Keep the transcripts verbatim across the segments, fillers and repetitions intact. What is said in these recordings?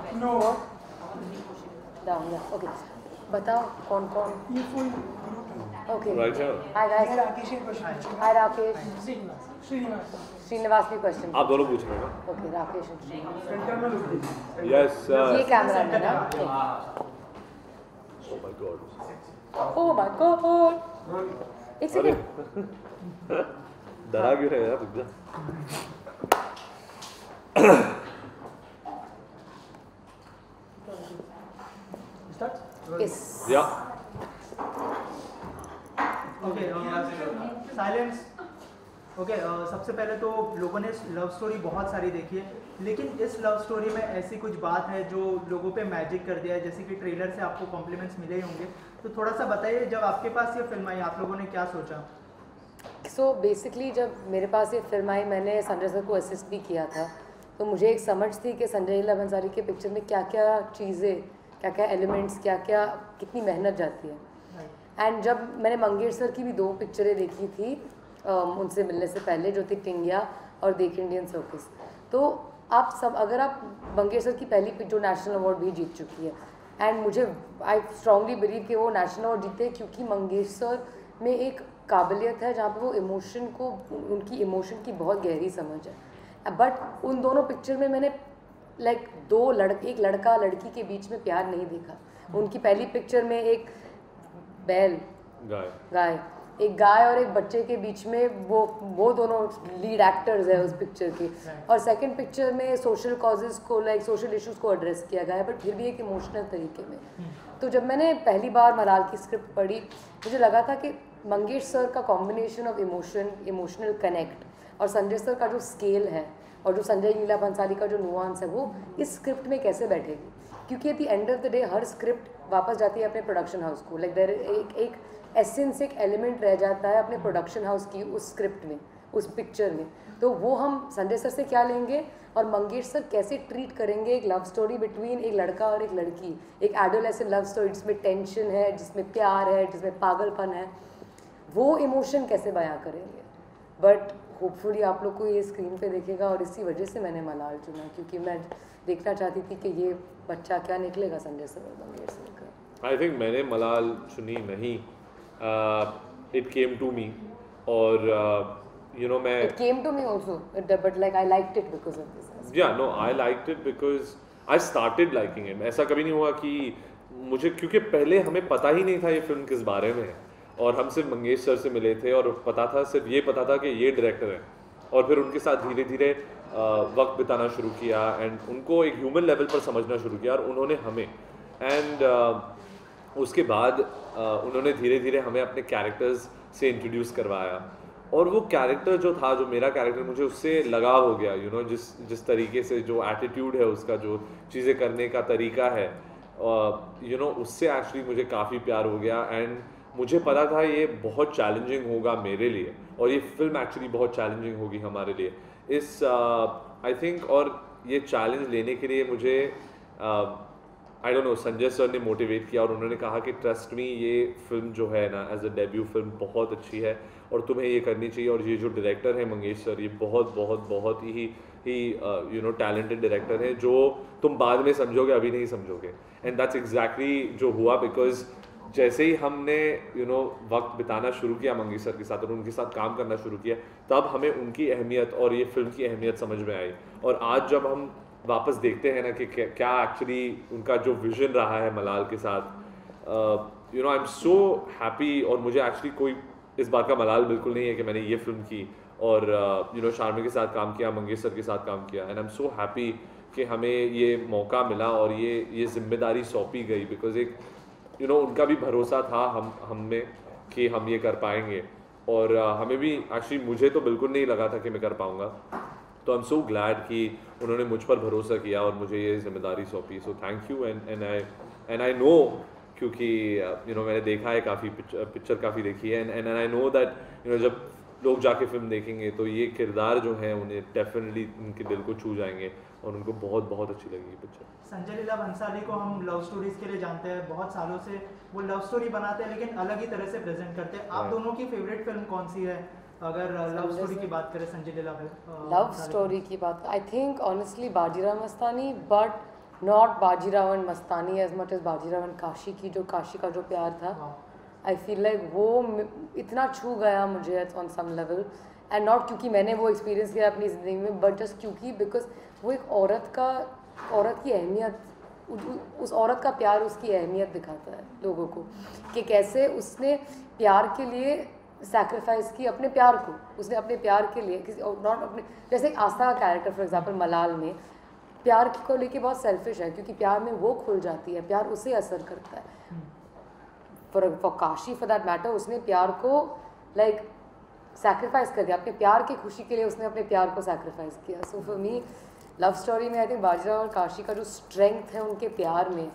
No down या okay बताओ कौन कौन ये full okay Right here. Hi guys Rakesh के क्वेश्चन हाय राकेश श्रीनिवास श्रीनिवास श्रीनिवास भी क्वेश्चन आप दोनों पूछ रहे हो ना? Okay Rakesh and Srinivas center में लुक दीजिए Yes. ये Uh, कैमरा है ना oh my God. Oh my God एक अरे सेकंड डरा क्यों रहे यार? रुक जा. Start yes Yeah. Okay silence okay सबसे पहले तो लोगों ने लव स्टोरी बहुत सारी देखी है लेकिन इस लव स्टोरी में ऐसी कुछ बात है जो लोगों पे मैजिक कर दिया है जैसे कि ट्रेलर से आपको कॉम्प्लीमेंट्स मिले ही होंगे तो थोड़ा सा बताइए जब आपके पास ये फिल्म आई आप लोगों ने क्या सोचा सो so बेसिकली जब मेरे पास ये फिल्म आई मैंने संजय सर को असिस्ट भी किया था तो मुझे एक समझ थी कि संजय लीला भंसाली के पिक्चर में क्या क्या चीज़ें क्या क्या एलिमेंट्स क्या क्या कितनी मेहनत जाती है एंड जब मैंने मंगेश सर की भी दो पिक्चरें देखी थी um, उनसे मिलने से पहले जो थी टिंगिया और देख इंडियन सर्कस तो आप सब अगर आप मंगेश सर की पहली पिक जो नेशनल अवार्ड भी जीत चुकी है एंड मुझे आई स्ट्रांगली बिलीव कि वो नेशनल अवार्ड जीते क्योंकि मंगेश सर में एक काबिलियत है जहाँ पे वो इमोशन को उनकी इमोशन की बहुत गहरी समझ है बट उन दोनों पिक्चर में मैंने लाइक like, दो लड़के एक लड़का लड़की के बीच में प्यार नहीं देखा उनकी पहली पिक्चर में एक बैल गाय गाय एक गाय और एक बच्चे के बीच में वो वो दोनों लीड एक्टर्स है उस पिक्चर के और सेकंड पिक्चर में सोशल कॉजेज़ को लाइक सोशल इश्यूज को एड्रेस किया गया है बट फिर भी एक इमोशनल तरीके में तो जब मैंने पहली बार मलाल की स्क्रिप्ट पढ़ी मुझे लगा था कि मंगेश सर का combination of emotion emotional connect और संजय सर का जो स्केल है और जो संजय लीला भंसाली का जो नुआंस है वो इस स्क्रिप्ट में कैसे बैठेगी क्योंकि at the end of the day हर स्क्रिप्ट वापस जाती है अपने प्रोडक्शन हाउस को लाइक देयर एक एक एसेंस एक एलिमेंट रह जाता है अपने प्रोडक्शन हाउस की उस स्क्रिप्ट में उस पिक्चर में तो वो हम संजय सर से क्या लेंगे और मंगेश सर कैसे ट्रीट करेंगे एक लव स्टोरी बिटवीन एक लड़का और एक लड़की एक एडोलेसेंट लव स्टोरी जिसमें टेंशन है जिसमें प्यार है जिसमें पागलपन है वो इमोशन कैसे बयां करेंगे बट होपफुली आप लोग को ये स्क्रीन पे देखेगा और इसी वजह से मैंने मलाल चुना क्योंकि मैं देखना चाहती थी कि ये बच्चा क्या निकलेगा संजय सर और मंगेश सर का आई थिंक मैंने मलाल चुनी नहीं इट केम टू मी और यू नो मैं it came to me also but like I liked it because of this yeah no I liked it because I started liking it ऐसा कभी नहीं हुआ कि मुझे क्योंकि पहले हमें पता ही नहीं था ये फिल्म किस बारे में है और हम सिर्फ मंगेश सर से मिले थे और पता था सिर्फ ये पता था कि ये डायरेक्टर है और फिर उनके साथ धीरे धीरे वक्त बिताना शुरू किया एंड उनको एक ह्यूमन लेवल पर समझना शुरू किया और उन्होंने हमें एंड uh, उसके बाद uh, उन्होंने धीरे धीरे हमें अपने कैरेक्टर्स से इंट्रोड्यूस करवाया और वो कैरेक्टर जो था जो मेरा कैरेक्टर मुझे उससे लगाव हो गया यू you नो know, जिस जिस तरीके से जो एटीट्यूड है उसका जो चीज़ें करने का तरीका है यू नो उससे एक्चुअली मुझे काफ़ी प्यार हो गया एंड मुझे पता था ये बहुत चैलेंजिंग होगा मेरे लिए और ये फिल्म एक्चुअली बहुत चैलेंजिंग होगी हमारे लिए इस आई uh, थिंक और ये चैलेंज लेने के लिए मुझे I don't know Sanjay sir ने मोटिवेट किया और उन्होंने कहा कि ट्रस्ट मी ये फिल्म जो है ना एज अ डेब्यू फिल्म बहुत अच्छी है और तुम्हें ये करनी चाहिए और ये जो डायरेक्टर है मंगेश सर ये बहुत बहुत बहुत ही ही यू नो टैलेंटेड डायरेक्टर है जो तुम बाद में समझोगे अभी नहीं समझोगे एंड दैट्स एग्जैक्टली जो हुआ बिकॉज जैसे ही हमने यू नो वक्त बिताना शुरू किया मंगेश सर के साथ और उनके साथ काम करना शुरू किया तब हमें उनकी अहमियत और ये फिल्म की अहमियत समझ में आई और आज जब हम वापस देखते हैं ना कि क्या एक्चुअली उनका जो विजन रहा है मलाल के साथ you know I am so happy और मुझे एक्चुअली कोई इस बात का मलाल बिल्कुल नहीं है कि मैंने ये फिल्म की और यू नो शार्मी के साथ काम किया मंगेश सर के साथ काम किया and I am so happy कि हमें ये मौका मिला और ये ये जिम्मेदारी सौंपी गई बिकॉज एक यू you नो know, उनका भी भरोसा था हम हम में कि हम ये कर पाएंगे और uh, हमें भी एक्चुअली मुझे तो बिल्कुल नहीं लगा था कि मैं कर पाऊँगा तो आई एम सो ग्लैड कि उन्होंने मुझ पर भरोसा किया और मुझे ये जिम्मेदारी सौंपी so thank you and and I and I know क्योंकि यू नो मैंने देखा है काफ़ी पिक्चर पिक्चर काफ़ी देखी है and and I know that you know जब लोग जाके फिल्म देखेंगे तो ये किरदार जो हैं उन्हें डेफिनेटली उनके दिल को छू जाएंगे और उनको बहुत बहुत अच्छी लगेगी पिक्चर। संजय लीला भंसाली को हम लव स्टोरीज के लिए जानते हैं बहुत सालों से वो लव स्टोरी बनाते हैं लेकिन अलग ही तरह से प्रेजेंट करते हैं आप दोनों की फेवरेट फिल्म कौन सी है अगर लव स्टोरी की बात करें संजय लीला लव स्टोरी की बात I think honestly Bajirao Mastani but not Bajirao and Mastani as much as Bajirao and Kashi की जो काशी का जो प्यार था, आई फील लाइक वो इतना छू गया मुझे on some level, and not क्योंकि मैंने वो एक्सपीरियंस किया अपनी ज़िंदगी में, बट जस्ट क्योंकि बिकॉज वो एक औरत का औरत की अहमियत, उस औरत का प्यार उसकी अहमियत दिखाता है लोगों को, कि कैसे उसने प्यार के लिए सैक्रिफाइस की अपने प्यार को, उसने अपने प्यार के लिए किसी नॉट अपने, जैसे आस्था का कैरेक्टर फॉर एग्जांपल मलाल में प्यार को लेके बहुत सेल्फिश है क्योंकि प्यार में वो खुल जाती है, प्यार उसे असर करता है। For for Kashi for that matter उसने प्यार को लाइक सैक्रिफाइस कर दिया, अपने प्यार की खुशी के लिए उसने अपने प्यार को सैक्रिफाइस किया। So for me love story में आई थिंक बाजीराव और काशी का जो स्ट्रेंथ है उनके प्यार में,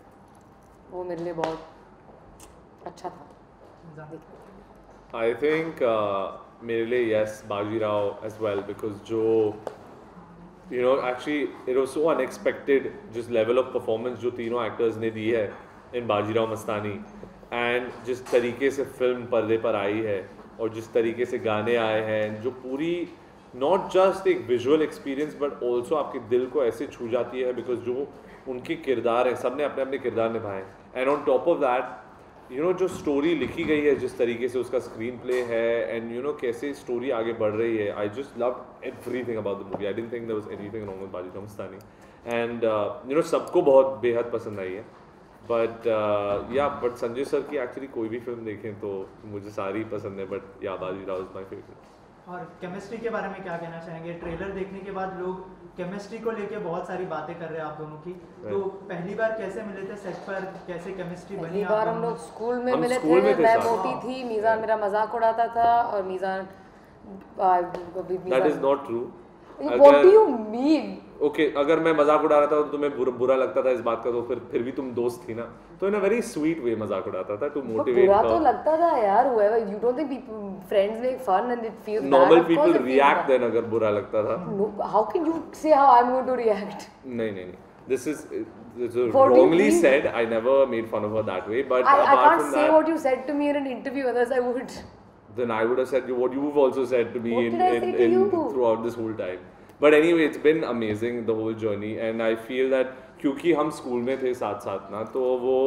वो मेरे लिए बहुत अच्छा था। आई थिंक मेरे लिए yes Bajirao as well, because जो you know actually it was so unexpected जिस लेवल ऑफ परफॉर्मेंस जो तीनों एक्टर्स ने दी है इन बाजीराव मस्तानी, एंड जिस तरीके से फिल्म पर्दे पर आई है और जिस तरीके से गाने आए हैं, जो पूरी नॉट जस्ट एक विजुअल एक्सपीरियंस बट ऑल्सो आपके दिल को ऐसे छू जाती है, बिकॉज जो उनके किरदार हैं सब ने अपने अपने किरदार निभाए, and on top of that you know जो स्टोरी लिखी गई है, जिस तरीके से उसका स्क्रीन प्ले है, एंड यू नो कैसे स्टोरी आगे बढ़ रही है, I just love everything about the movie. I didn't think there was anything wrong with Bajirao Mastani, and you know सबको बहुत बेहद पसंद आई है, but yeah but Sanjay sir की एक्चुअली कोई भी फिल्म देखें तो मुझे सारी पसंद है, but yeah Bajirao is my favourite. और केमिस्ट्री के बारे में क्या कहना चाहेंगे? ट्रेलर देखने के बाद लोग केमिस्ट्री को लेके बहुत सारी बातें कर रहे हैं आप दोनों की, तो पहली बार कैसे मिले थे सेट पर, कैसे केमिस्ट्री बनी? पहली बार हम लोग स्कूल में हम मिले स्कूल थे, में थे मैं साथ। मोटी थी, मीज़ान मेरा मजाक उड़ाता था और Meezaan that is not true. What do you mean? Okay, अगर मैं मजाक उड़ा रहा था तो तुम्हें बुरा, बुरा लगता था इस बात का, तो फिर फिर भी तुम दोस्त थी ना, तो इन अ वेरी स्वीट वे मजाक उड़ाता था टू मोटिवेट। बुरा तो लगता था यार, whoever you don't think friends make fun and it feels bad? Normal people react then अगर बुरा लगता था। How can you say how I am going to react? नहीं नहीं नहीं, this is this is wrongly said. I never made fun of her that way, but I, I apart can't from say that, what you said to me in an interview, otherwise I would. then I would have said what you've also said to me What in, did I in, say to in you? throughout this whole time. But anyway, it's been amazing the whole journey, and I feel that क्योंकि हम school में थे साथ साथ ना, तो वो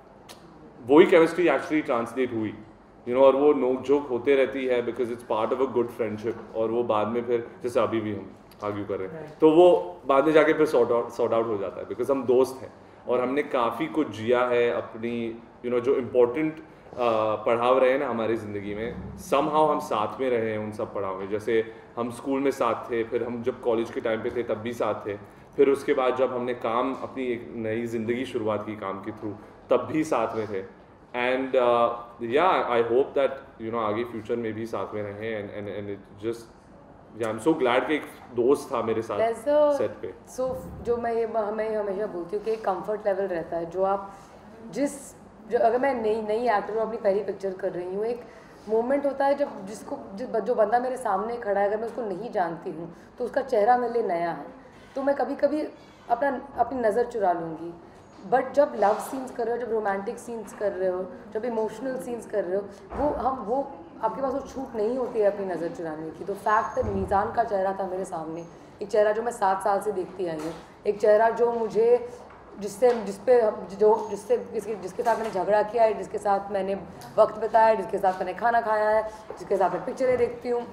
वही केमिस्ट्री एक्चुअली ट्रांसलेट हुई, यू नो, और वो नोक झोंक होते रहती है because it's part of a good friendship, और वो बाद में फिर जैसे अभी भी हम आर्ग्यू कर रहे हैं तो वो बाद में जाके फिर सॉर्ट आउट सॉर्ट आउट हो जाता है, बिकॉज हम दोस्त हैं और हमने काफ़ी कुछ जिया है अपनी, यू नो, जो इम्पोर्टेंट पढ़ाव रहे हैं ना हमारी ज़िंदगी में, समहाउ हम साथ में रहे हैं उन सब पढ़ाव में। जैसे हम स्कूल में साथ थे, फिर हम जब कॉलेज के टाइम पे थे तब भी साथ थे, फिर उसके बाद जब हमने काम अपनी एक नई ज़िंदगी शुरुआत की काम के थ्रू तब भी साथ में थे, and yeah I hope that you know आगे फ्यूचर में भी साथ में रहें, and and and it just yeah I am so glad कि एक दोस्त था मेरे साथ सेट पे। सो जो मैं ये मैं हमेशा बोलती हूँ कि एक कंफर्ट लेवल रहता है जो आप जिस जो अगर मैं नई नई एक्टर हूँ, अपनी पहली पिक्चर कर रही हूँ, एक मोमेंट होता है जब जिसको जिस जो बंदा मेरे सामने खड़ा है अगर मैं उसको नहीं जानती हूँ तो उसका चेहरा मेरे लिए नया है, तो मैं कभी कभी अपना अपनी नज़र चुरा लूँगी। बट जब लव सीन्स कर रहे हो, जब रोमांटिक सीन्स कर रहे हो, जब इमोशनल सीन्स कर रहे हो, वो हम वो आपके पास वो छूट नहीं होती है अपनी नज़र चुराने की। तो फैक्ट दैट मीज़ान का चेहरा था मेरे सामने, एक चेहरा जो मैं सात साल से देखती आई हूँ, एक चेहरा जो मुझे जिससे जिस पे जो जिससे जिसके जिसके साथ मैंने झगड़ा किया है, जिसके साथ मैंने वक्त बिताया है, जिसके साथ मैंने खाना खाया है, जिसके साथ मैं पिक्चरें देखती हूँ,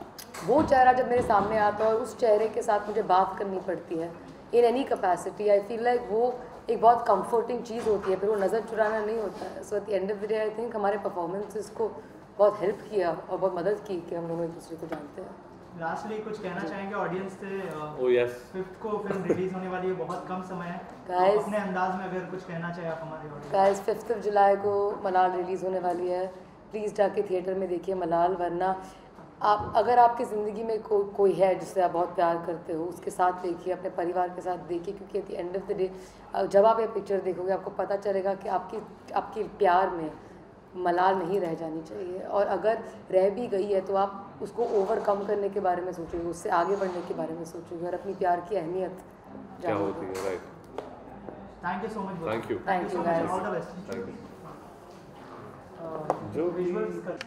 वो चेहरा जब मेरे सामने आता है और उस चेहरे के साथ मुझे बात करनी पड़ती है in any capacity, I feel like वो एक बहुत कंफर्टिंग चीज़ होती है, फिर वो नज़र चुराना नहीं होता है। So at the end of the day I think हमारे परफॉर्मेंसेस को बहुत हेल्प किया और बहुत मदद की कि हम दोनों एक दूसरे को जानते हैं। लास्टली कुछ कहना चाहेंगे ऑडियंस से? ओह यस, फिफ्थ को फिल्म रिलीज होने वाली है, बहुत कम समय है, Guys, तो अपने अंदाज में अगर कुछ कहना चाहे आप हमारे audience. Guys fifth of July को मलाल रिलीज़ होने वाली है, प्लीज़ जाके थिएटर में देखिए मलाल। वरना आप अगर आपकी ज़िंदगी में को, कोई है जिससे आप बहुत प्यार करते हो, उसके साथ देखिए, अपने परिवार के साथ देखिए, क्योंकि at the end of the day जब आप ये पिक्चर देखोगे आपको पता चलेगा कि आपकी आपकी प्यार में मलाल नहीं रह जानी चाहिए, और अगर रह भी गई है तो आप उसको ओवरकम करने के बारे में सोचोगे, उससे आगे बढ़ने के बारे में सोचोगे और अपनी प्यार की अहमियत क्या होती जानोगे। है, right. Thank you so much. Thank you. Thank you, guys. All the best. Thank you. जो विजुअल्स कर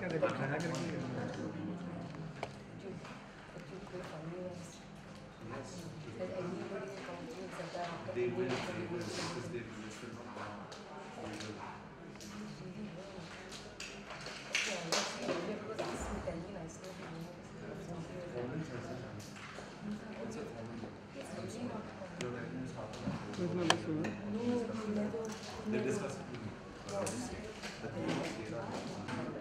Yes. इसमें बस हुआ।